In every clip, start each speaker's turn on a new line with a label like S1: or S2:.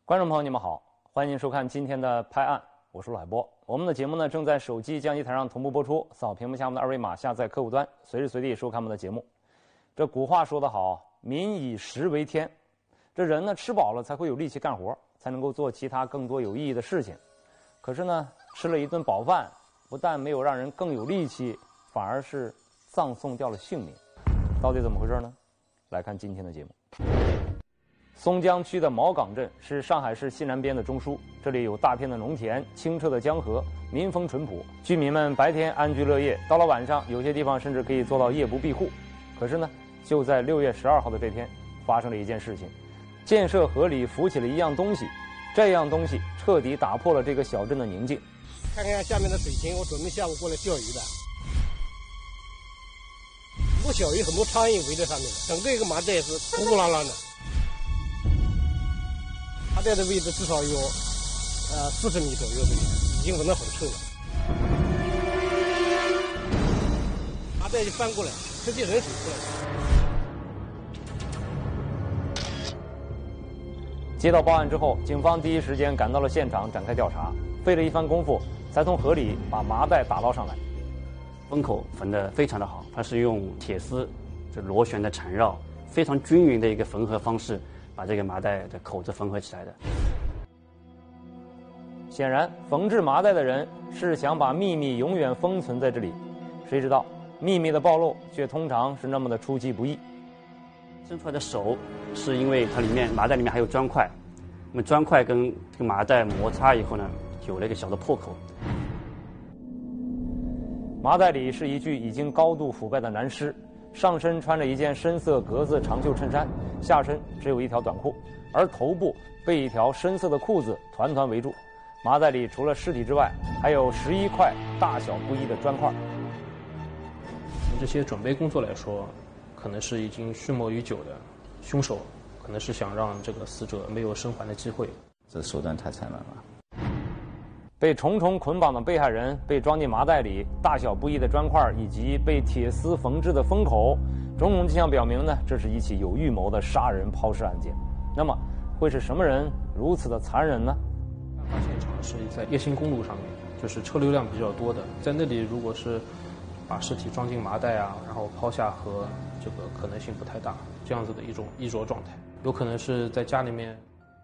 S1: 观众朋友，你们好，欢迎收看今天的拍案，我是陆海波。我们的节目呢正在手机将机台上同步播出，扫屏幕下方的二维码下载客户端，随时随地收看我们的节目。这古话说得好，民以食为天。这人呢吃饱了才会有力气干活，才能够做其他更多有意义的事情。可是呢，吃了一顿饱饭，不但没有让人更有力气，反而是葬送掉了性命。到底怎么回事呢？来看今天的节目。松江区的毛岗镇是上海市西南边的中枢，这里有大片的农田、清澈的江河，民风淳朴，居民们白天安居乐业，到了晚上，有些地方甚至可以做到夜不闭户。可是呢，就在6月12号的这天，发生了一件事情，建设河里浮起了一样东西，这样东西彻底打破了这个小镇的宁静。
S2: 看看下面的水情，我准备下午过来钓鱼的。很多小鱼，很多苍蝇围在上面，整个一个麻袋是鼓鼓啷啷的。麻袋的位置至少有40米左右的位置，已经闻得很臭了。麻袋就翻过来，直接人水出来。
S1: 接到报案之后，警方第一时间赶到了现场展开调查，费了一番功夫，才从河里把麻袋打捞上来。
S3: 封口缝得非常的好，它是用铁丝这螺旋的缠绕，非常均匀的一个缝合方式，把这个麻袋的口子缝合起来的。
S1: 显然，缝制麻袋的人是想把秘密永远封存在这里，谁知道秘密的暴露却通常是那么的出其不意。
S3: 伸出来的手是因为它麻袋里面还有砖块，那么砖块跟这个麻袋摩擦以后呢，有了一个小的破口。
S1: 麻袋里是一具已经高度腐败的男尸，上身穿着一件深色格子长袖衬衫，下身只有一条短裤，而头部被一条深色的裤子团团围住。麻袋里除了尸体之外，还有11块大小不一的砖块。
S4: 从这些准备工作来说，可能是已经蓄谋已久的，凶手可能是想让这个死者没有生还的机会。
S5: 这手段太残忍了。
S1: 被重重捆绑的被害人被装进麻袋里，大小不一的砖块以及被铁丝缝制的封口，种种迹象表明呢，这是一起有预谋的杀人抛尸案件。那么，会是什么人如此的残忍呢？
S4: 案发现场是在叶兴公路上面，就是车流量比较多的，在那里如果是把尸体装进麻袋啊，然后抛下河，这个可能性不太大。这样子的一种衣着状态，有可能是在家里面。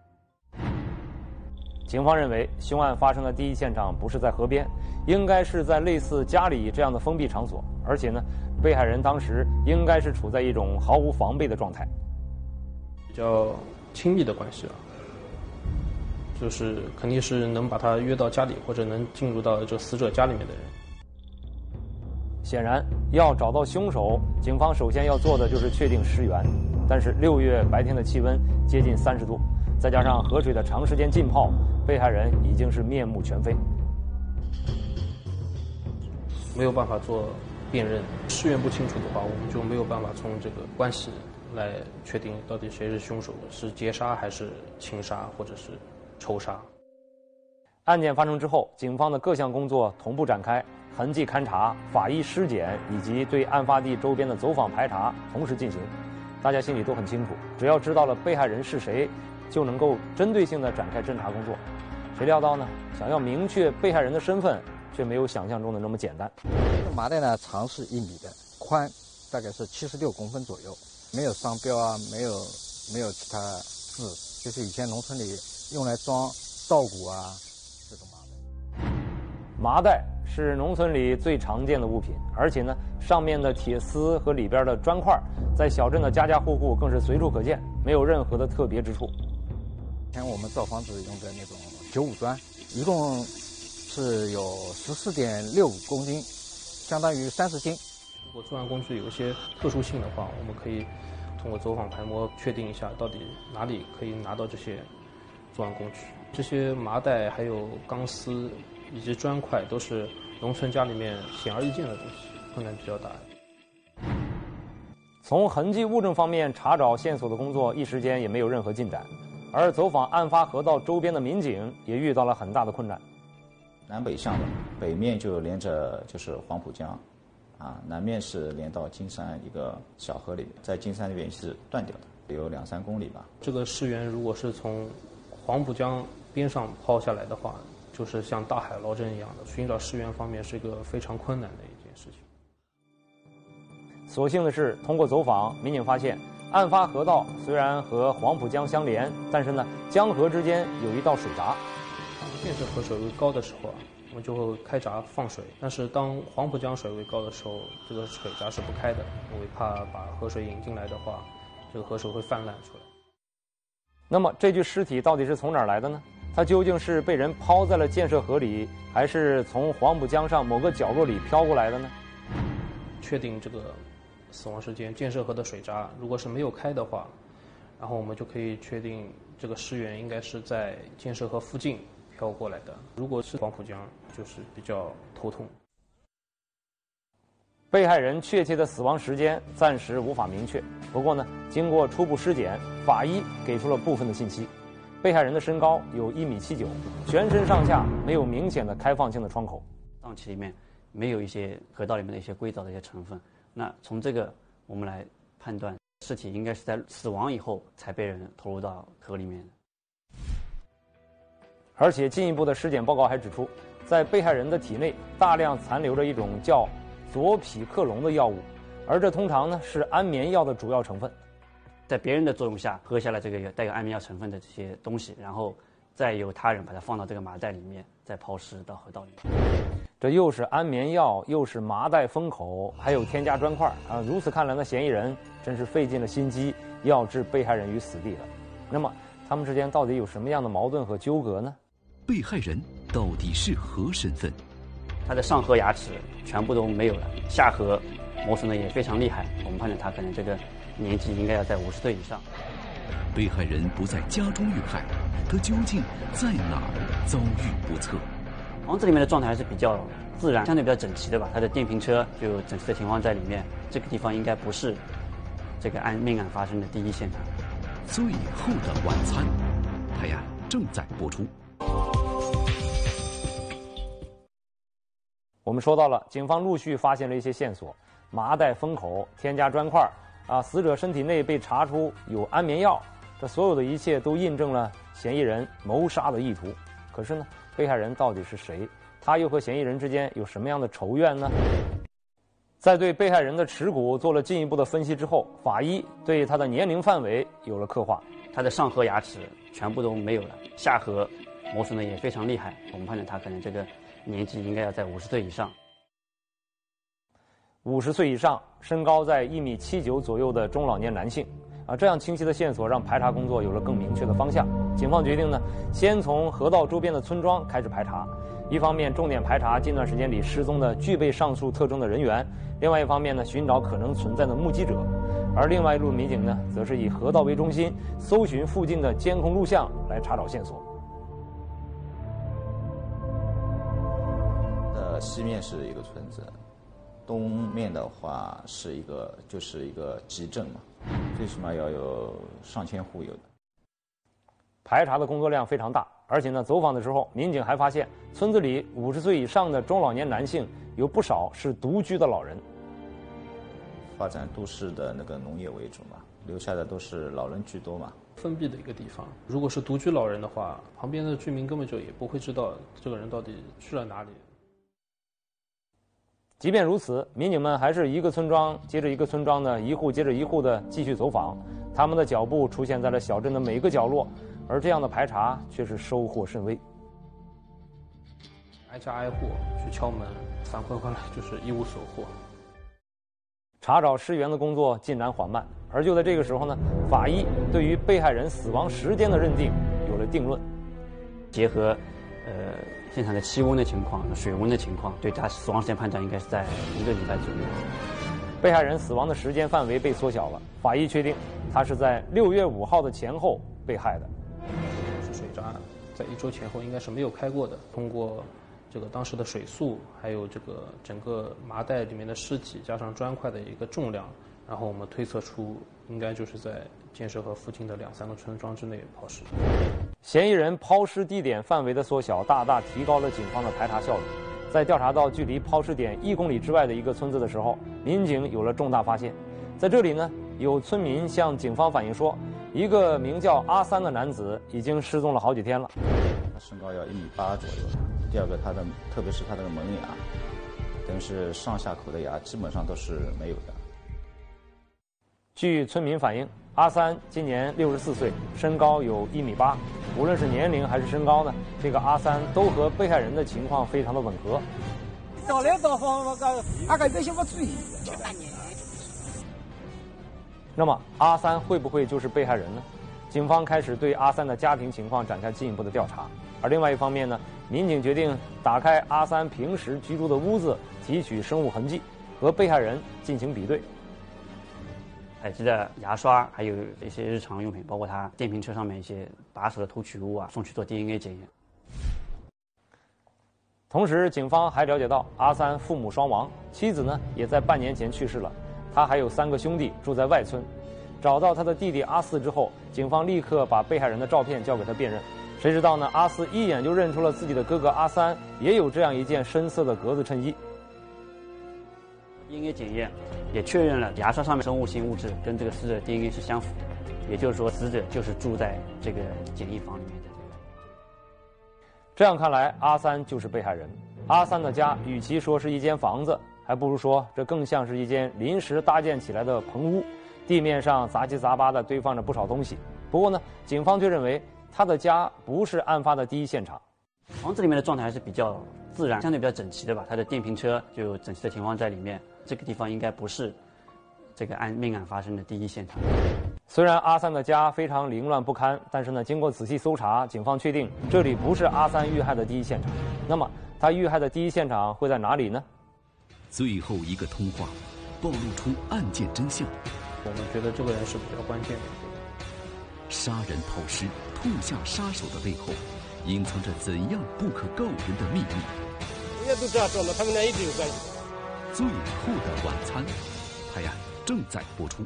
S1: 警方认为，凶案发生的第一现场不是在河边，应该是在类似家里这样的封闭场所，而且呢，被害人当时应该是处在一种毫无防备的状态。
S4: 比较亲密的关系啊，就是肯定是能把他约到家里，或者能进入到这死者家里面的人。
S1: 显然，要找到凶手，警方首先要做的就是确定尸源。但是6月白天的气温接近30度，再加上河水的长时间浸泡，被害人已经是面目全非，
S4: 没有办法做辨认。尸源不清楚的话，我们就没有办法从这个关系来确定到底谁是凶手，是劫杀还是情杀或者是仇杀。
S1: 案件发生之后，警方的各项工作同步展开，痕迹勘查、法医尸检以及对案发地周边的走访排查同时进行。大家心里都很清楚，只要知道了被害人是谁，就能够针对性地展开侦查工作。谁料到呢？想要明确被害人的身份，却没有想象中的那么简单。
S6: 这个麻袋呢，长是1米的，宽大概是76公分左右，没有商标啊，没有其他字，就是以前农村里用来装稻谷啊这种麻袋。
S1: 麻袋是农村里最常见的物品，而且呢，上面的铁丝和里边的砖块，在小镇的家家户户更是随处可见，没有任何的特别之处。
S6: 以前我们造房子用的那种95砖，一共是有14.65公斤，相当于30斤。
S4: 如果作案工具有一些特殊性的话，我们可以通过走访排摸确定一下到底哪里可以拿到这些作案工具。这些麻袋还有钢丝以及砖块都是农村家里面显而易见的东西，困难比较大。
S1: 从痕迹物证方面查找线索的工作一时间也没有任何进展，而走访案发河道周边的民警也遇到了很大的困难。
S5: 南北向的，北面就连着就是黄浦江，南面是连到金山一个小河里，在金山那边是断掉的，有2-3公里吧。
S4: 这个尸源如果是从黄浦江边上抛下来的话，就是像大海捞针一样的，寻找尸源方面是一个非常困难的一件事情。
S1: 所幸的是，通过走访，民警发现，案发河道虽然和黄浦江相连，但是呢，江河之间有一道水闸。
S4: 建设河水位高的时候啊，我们就会开闸放水，但是当黄浦江水位高的时候，这个水闸是不开的，因为怕把河水引进来的话，这个河水会泛滥出来。
S1: 那么这具尸体到底是从哪儿来的呢？它究竟是被人抛在了建设河里，还是从黄浦江上某个角落里飘过来的呢？
S4: 确定这个死亡时间，建设河的水闸如果是没有开的话，然后我们就可以确定这个尸源应该是在建设河附近飘过来的。如果是黄浦江，就是比较头痛。
S1: 被害人确切的死亡时间暂时无法明确，不过呢，经过初步尸检，法医给出了部分的信息。被害人的身高有1.79米，全身上下没有明显的开放性的创口，
S3: 脏器里面没有一些河道里面的一些硅藻的一些成分。那从这个我们来判断，尸体应该是在死亡以后才被人投入到河里面的。
S1: 而且进一步的尸检报告还指出，在被害人的体内大量残留着一种叫左匹克隆的药物，而这通常呢是安眠药的主要成分。
S3: 在别人的作用下喝下了这个带有安眠药成分的这些东西，然后再由他人把它放到这个麻袋里面，再抛尸到河道里面。
S1: 这又是安眠药，又是麻袋封口，还有添加砖块啊！如此看来呢，嫌疑人真是费尽了心机，要置被害人于死地了。那么，他们之间到底有什么样的矛盾和纠葛呢？
S7: 被害人到底是何身份？
S3: 他的上颌牙齿全部都没有了，下颌磨损的也非常厉害，我们判断他可能这个年纪应该要在50岁以上。
S7: 被害人不在家中遇害，他究竟在哪儿遭遇不测？
S3: 房子里面的状态还是比较自然，相对比较整齐的吧。他的电瓶车就有整齐的情况在里面，这个地方应该不是这个命案发生的第一现场。
S7: 最后的晚餐，拍案正在播出。
S1: 我们说到了，警方陆续发现了一些线索，麻袋封口、添加砖块啊，死者身体内被查出有安眠药，这所有的一切都印证了嫌疑人谋杀的意图。可是呢，被害人到底是谁？他又和嫌疑人之间有什么样的仇怨呢？在对被害人的耻骨做了进一步的分析之后，法医对他的年龄范围有了刻画。
S3: 他的上颌牙齿全部都没有了，下颌磨损的也非常厉害，我们判断他可能这个年纪应该要在50岁以上。
S1: 50岁以上，身高在1.79米左右的中老年男性。这样清晰的线索让排查工作有了更明确的方向。警方决定呢，先从河道周边的村庄开始排查。一方面重点排查近段时间里失踪的具备上述特征的人员，另外一方面呢，寻找可能存在的目击者。而另外一路民警呢，则是以河道为中心，搜寻附近的监控录像来查找线索。
S5: 西面是一个村子，东面的话是一个集镇嘛，最起码要有上千户有的。
S1: 排查的工作量非常大，而且呢，走访的时候，民警还发现村子里50岁以上的中老年男性有不少是独居的老人。
S5: 发展都市的那个农业为主嘛，留下的都是老人居多嘛。
S4: 封闭的一个地方，如果是独居老人的话，旁边的居民根本就也不会知道这个人到底去了哪里。
S1: 即便如此，民警们还是一个村庄接着一个村庄的一户接着一户的继续走访，他们的脚步出现在了小镇的每个角落，而这样的排查却是收获甚微。
S4: 挨家挨户去敲门，反馈回来就是一无所获。
S1: 查找尸源的工作进展缓慢，而就在这个时候呢，法医对于被害人死亡时间的认定有了定论。
S3: 结合现场的气温的情况、水温的情况，对他死亡时间判断应该是在1个礼拜左右。
S1: 被害人死亡的时间范围被缩小了，法医确定他是在6月5号的前后被害的。
S4: 是水闸在1周前后应该是没有开过的。通过这个当时的水速，还有这个整个麻袋里面的尸体加上砖块的一个重量，然后我们推测出应该就是在建设河附近的2-3个村庄之内抛尸。
S1: 嫌疑人抛尸地点范围的缩小，大大提高了警方的排查效率。在调查到距离抛尸点1公里之外的一个村子的时候，民警有了重大发现。在这里呢，有村民向警方反映说， 一个名叫阿三的男子已经失踪了好几天了。
S5: 他身高要1.8米左右。第二个，特别是他的门牙，等于是上下口的牙基本上都是没有的。
S1: 据村民反映，阿三今年64岁，身高有1.8米。无论是年龄还是身高呢，这个阿三都和被害人的情况非常的吻合。
S8: 到来到访那个那个这些我注意。
S1: 那么阿三会不会就是被害人呢？警方开始对阿三的家庭情况展开进一步的调查。而另外一方面呢，民警决定打开阿三平时居住的屋子，提取生物痕迹，和被害人进行比对。
S3: 采集的牙刷，还有一些日常用品，包括他电瓶车上面一些把手的偷取物啊，送去做 DNA 检验。
S1: 同时，警方还了解到阿三父母双亡，妻子呢也在半年前去世了。他还有3个兄弟住在外村。找到他的弟弟阿四之后，警方立刻把被害人的照片交给他辨认。谁知道呢？阿四一眼就认出了自己的哥哥阿三也有这样一件深色的格子衬衣。
S3: DNA 检验也确认了牙刷上面生物性物质跟这个死者 DNA 是相符的，也就是说死者就是住在这个检疫房里面的。
S1: 这样看来，阿三就是被害人。阿三的家与其说是一间房子，还不如说这更像是一间临时搭建起来的棚屋，地面上杂七杂八地堆放着不少东西。不过呢，警方却认为他的家不是案发的第一现场。
S3: 房子里面的状态还是比较自然，相对比较整齐的吧。他的电瓶车就有整齐的停放在里面，这个地方应该不是这个命案发生的第一现场。
S1: 虽然阿三的家非常凌乱不堪，但是呢，经过仔细搜查，警方确定这里不是阿三遇害的第一现场。那么，他遇害的第一现场会在哪里呢？
S7: 最后一个通话，暴露出案件真相。
S4: 我们觉得这个人是比较关键的。
S7: 杀人抛尸、痛下杀手的背后，隐藏着怎样不可告人的秘密？
S2: 人家都这样说了，他们俩一直有关系。
S7: 最后的晚餐，拍案正在播出。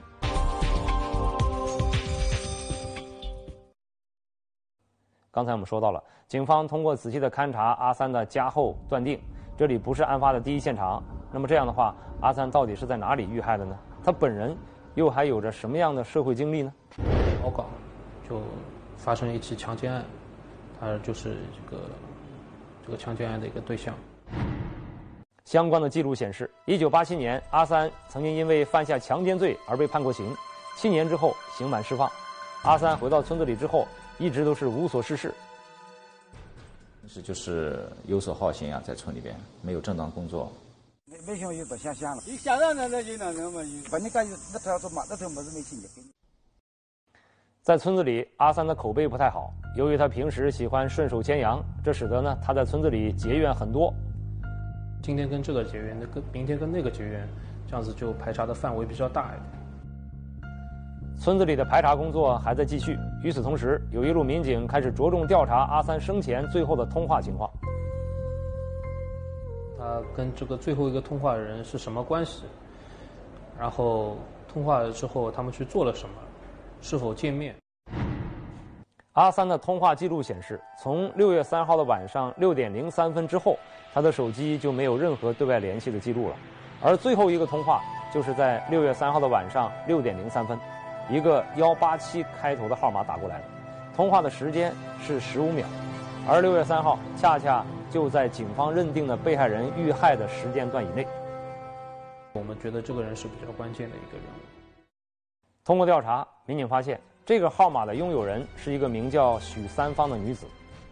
S1: 刚才我们说到了，警方通过仔细的勘查阿三的家后，断定这里不是案发的第一现场。那么这样的话，阿三到底是在哪里遇害的呢？他本人又还有着什么样的社会经历呢？
S4: 宝岗就发生一起强奸案，他就是这个强奸案的一个对象。
S1: 相关的记录显示，1987年，阿三曾经因为犯下强奸罪而被判过刑，7年之后刑满释放。阿三回到村子里之后，一直都是无所事事。
S5: 就是游手好闲啊，在村里边没有正当工作。
S8: 没想有不想了，你想让那就那么，反正干那条做嘛，那条么子没钱的。
S1: 在村子里，阿三的口碑不太好，由于他平时喜欢顺手牵羊，这使得呢他在村子里结怨很多。
S4: 今天跟这个结怨，明天跟那个结怨，这样子就排查的范围比较大一点。
S1: 村子里的排查工作还在继续。与此同时，有一路民警开始着重调查阿三生前最后的通话情况。
S4: 他跟这个最后一个通话的人是什么关系？然后通话了之后，他们去做了什么？是否见面？
S1: 阿三的通话记录显示，从6月3号的晚上6点03分之后，他的手机就没有任何对外联系的记录了。而最后一个通话就是在6月3号的晚上6点03分，一个187开头的号码打过来的，通话的时间是15秒，而6月3号恰恰就在警方认定的被害人遇害的时间段以内。
S4: 我们觉得这个人是比较关键的一个人物。
S1: 通过调查，民警发现这个号码的拥有人是一个名叫许三芳的女子。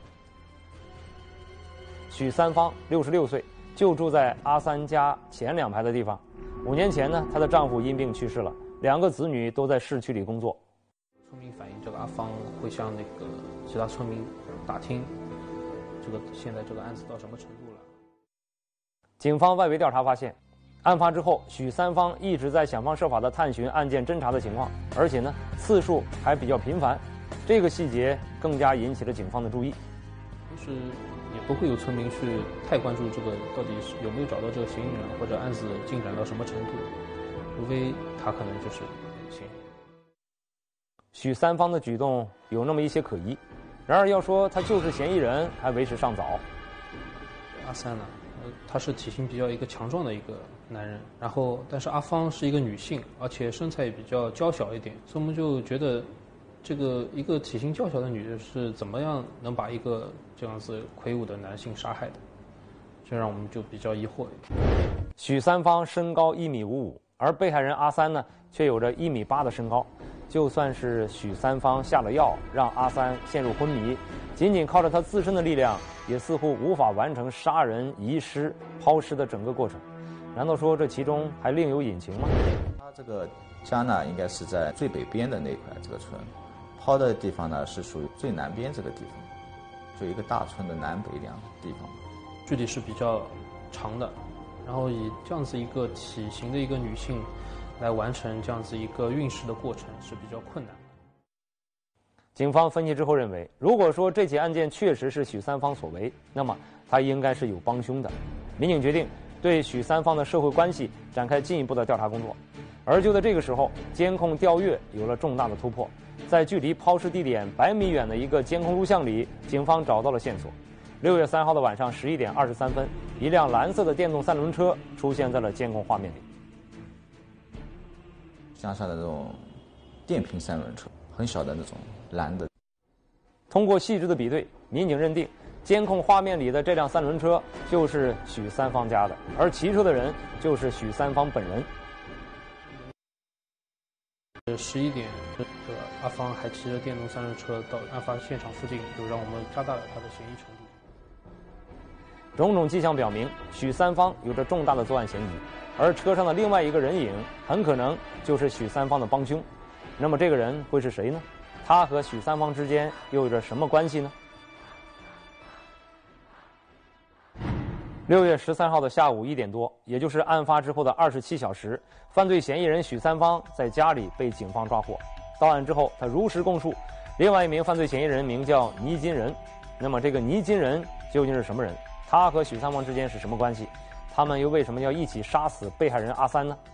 S1: 许三芳66岁，就住在阿三家前2排的地方。5年前呢，她的丈夫因病去世了，2个子女都在市区里工作。
S4: 村民反映，这个阿芳会向那个其他村民打听，现在这个案子到什么程度了。
S1: 警方外围调查发现，案发之后，许三芳一直在想方设法地探寻案件侦查的情况，而且呢，次数还比较频繁。这个细节更加引起了警方的注意。
S4: 就是也不会有村民去太关注这个到底是有没有找到这个嫌疑人，或者案子进展到什么程度，除非他可能就是嫌疑人。
S1: 许三芳的举动有那么一些可疑，然而要说他就是嫌疑人，还为时尚早。
S4: 阿三呢，他是体型比较一个强壮的一个男人，然后但是阿芳是一个女性，而且身材也比较娇小一点，所以我们就觉得这个一个体型较小的女的是怎么样能把一个这样子魁梧的男性杀害的？这让我们就比较疑惑。
S1: 许三方身高1.55米，而被害人阿三呢却有着1.8米的身高。就算是许三方下了药，让阿三陷入昏迷，仅仅靠着他自身的力量，也似乎无法完成杀人、遗尸、抛尸的整个过程。难道说这其中还另有隐情吗？
S5: 他这个家呢，应该是在最北边的那块这个村，抛的地方呢是属于最南边这个地方，就一个大村的南北两个地方。
S4: 距离是比较长的，然后以这样子一个体型的一个女性来完成这样子一个运尸的过程是比较困难的。
S1: 警方分析之后认为，如果说这起案件确实是许三方所为，那么他应该是有帮凶的。民警决定对许三方的社会关系展开进一步的调查工作。而就在这个时候，监控调阅有了重大的突破。在距离抛尸地点100米远的一个监控录像里，警方找到了线索。6月3号的晚上11点23分，一辆蓝色的电动3轮车出现在了监控画面里。
S5: 乡下的那种电瓶3轮车，很小的那种蓝的。
S1: 通过细致的比对，民警认定监控画面里的这辆3轮车就是许三方家的，而骑车的人就是许三方本人。
S4: 11点，阿芳还骑着电动3轮车到案发现场附近，就让我们加大了他的嫌疑程度。
S1: 种种迹象表明，许三方有着重大的作案嫌疑，而车上的另外一个人影很可能就是许三方的帮凶。那么这个人会是谁呢？他和许三方之间又有着什么关系呢？6月13号的下午1点多，也就是案发之后的27小时，犯罪嫌疑人许三方在家里被警方抓获。到案之后，他如实供述，另外一名犯罪嫌疑人名叫倪金仁。那么这个倪金仁究竟是什么人？他和许三方之间是什么关系？他们又为什么要一起杀死被害人阿三呢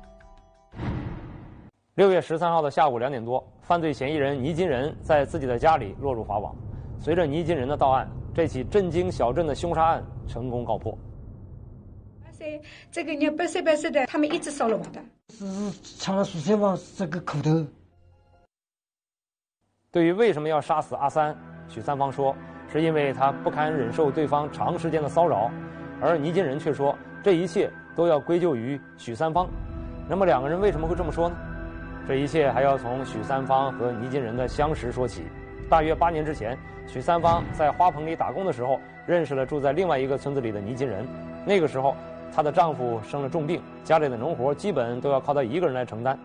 S1: ？6月13号的下午2点多，犯罪嫌疑人倪金仁在自己的家里落入法网。随着倪金仁的到案，这起震惊小镇的凶杀案成功告破。
S9: 这个年8岁的，他们一直骚扰我的，
S8: 是抢了许三方这个口头。
S1: 对于为什么要杀死阿三，许三方说是因为他不堪忍受对方长时间的骚扰，而倪金仁却说这一切都要归咎于许三方。那么两个人为什么会这么说呢？这一切还要从许三方和倪金仁的相识说起。大约8年之前，许三方在花棚里打工的时候，认识了住在另外一个村子里的倪金仁。那个时候，她的丈夫生了重病，家里的农活基本都要靠她一个人来承担。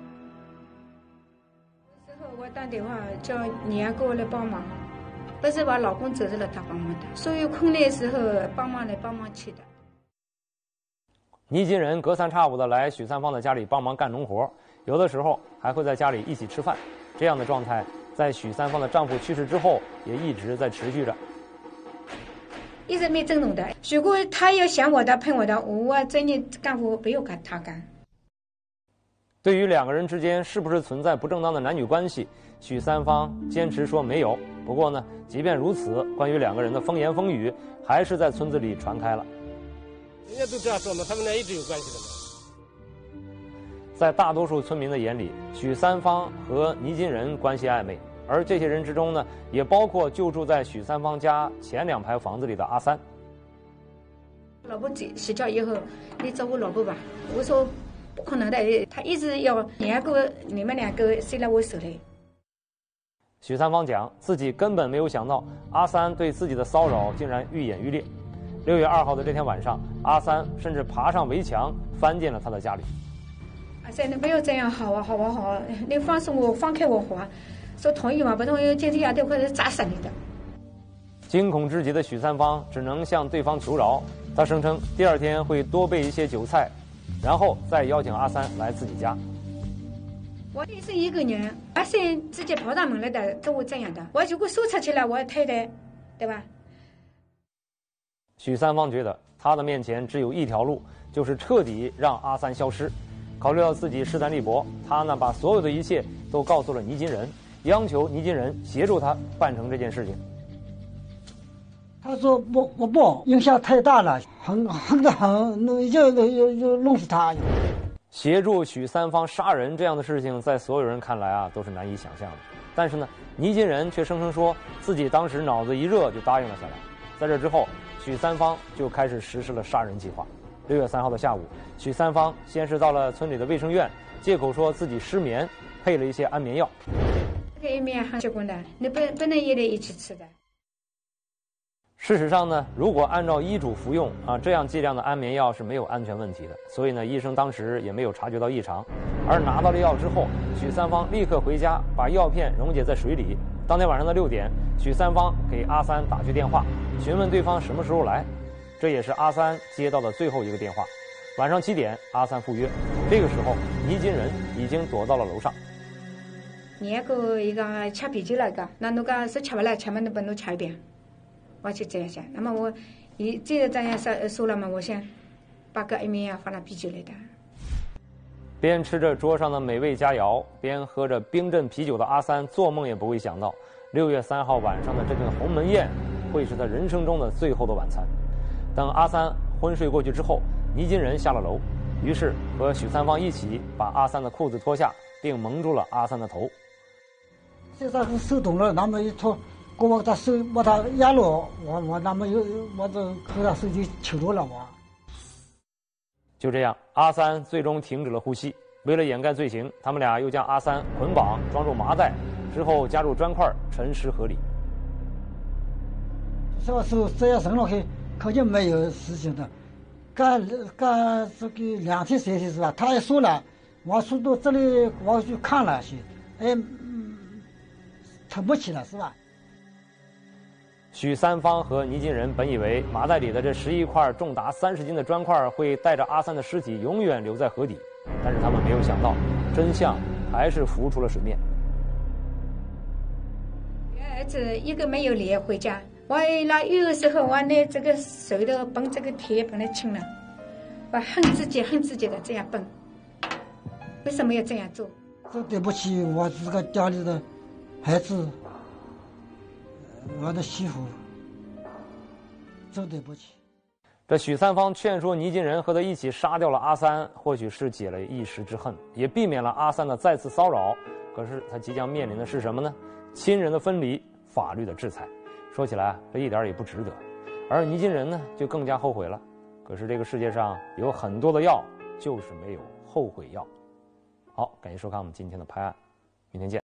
S9: 之后我打电话叫娘给我来帮忙，不是我老公走了他帮忙的，所有困难的时候帮忙来帮忙去的。
S1: 倪金仁隔三差五的来许三方的家里帮忙干农活，有的时候还会在家里一起吃饭。这样的状态在许三方的丈夫去世之后也一直在持续着，
S9: 一直没正动的。如果他要想我的喷我的，我这你干活不要他干。
S1: 对于两个人之间是不是存在不正当的男女关系，许三方坚持说没有。不过呢，即便如此，关于两个人的风言风语还是在村子里传开了。
S2: 人家都这样说嘛，他们俩一直有关系的嘛。
S1: 在大多数村民的眼里，许三方和倪金仁关系暧昧，而这些人之中呢，也包括就住在许三方家前2排房子里的阿三。
S9: 老婆睡觉以后，你找我老婆吧。我说不可能的，他一直要你们两个睡在我手里。
S1: 许三方讲自己根本没有想到阿三对自己的骚扰竟然愈演愈烈。6月2号的这天晚上，阿三甚至爬上围墙翻进了他的家里。
S9: 阿三，你不要这样，好啊，好啊，好啊，你放松我，放开我好啊。说同意吗？不同意，今天都会砸死你的。
S1: 惊恐至极的许三方只能向对方求饶，他声称第2天会多备一些酒菜，然后再邀请阿三来自己家。
S9: 我单身一个人，阿三直接跑上门来的，跟我这样的。我如果说出去了，我太太，对吧？
S1: 许三方觉得他的面前只有一条路，就是彻底让阿三消失。考虑到自己势单力薄，他呢把所有的一切都告诉了倪金仁，央求倪金仁协助他办成这件事情。
S8: 他说我不，影响太大了，很得很，就弄死他。
S1: 协助许三方杀人这样的事情，在所有人看来啊，都是难以想象的。 但是呢，倪金仁却声称说自己当时脑子一热就答应了下来。在这之后，许三方就开始实施了杀人计划。6月3号的下午，许三方先是到了村里的卫生院，借口说自己失眠，配了一些安眠药。
S9: 这个安眠很结棍的，你不能一来一起吃的。
S1: 事实上呢，如果按照医嘱服用这样剂量的安眠药是没有安全问题的，所以呢，医生当时也没有察觉到异常。而拿到了药之后，许三方立刻回家把药片溶解在水里。当天晚上的6点，许三方给阿三打去电话，询问对方什么时候来。这也是阿三接到的最后一个电话。晚上7点，阿三赴约。这个时候，倪金仁已经躲到了楼上。
S9: 你个一个吃啤酒那个，那那个是吃不来，吃嘛，你不能吃一遍。我就这样想，那么我这样说了嘛，我想把个安眠药放到啤酒里的。
S1: 边吃着桌上的美味佳肴，边喝着冰镇啤酒的阿三，做梦也不会想到，6月3号晚上的这顿鸿门宴，会是他人生中的最后的晚餐。等阿三昏睡过去之后，倪金仁下了楼，于是和许三方一起把阿三的裤子脱下，并蒙住了阿三的头。
S8: 这个手动了，那么一脱。我把手把他压了，我那么我这和他手就抽着了我。
S1: 就这样，阿三最终停止了呼吸。为了掩盖罪行，他们俩又将阿三捆绑装入麻袋，之后加入砖块沉尸河里。
S8: 这个时候这样生了去，肯定没有事情的。干这个2天3天是吧？他也说了，我说到这里我去看了去，撑不起了是吧？
S1: 许三方和倪金仁本以为麻袋里的这11块重达30斤的砖块会带着阿三的尸体永远留在河底，但是他们没有想到，真相还是浮出了水面。
S9: 儿子一个没有脸回家，我那有的时候我拿这个手的帮这个铁把它清了，我恨自己的这样笨，为什么要这样做？
S8: 这对不起我这个家里的孩子。我的媳妇，真对不起。
S1: 这许三方劝说倪金仁和他一起杀掉了阿三，或许是解了一时之恨，也避免了阿三的再次骚扰。可是他即将面临的是什么呢？亲人的分离，法律的制裁。说起来，这一点也不值得。而倪金仁呢，就更加后悔了。可是这个世界上有很多的药，就是没有后悔药。好，感谢收看我们今天的拍案，明天见。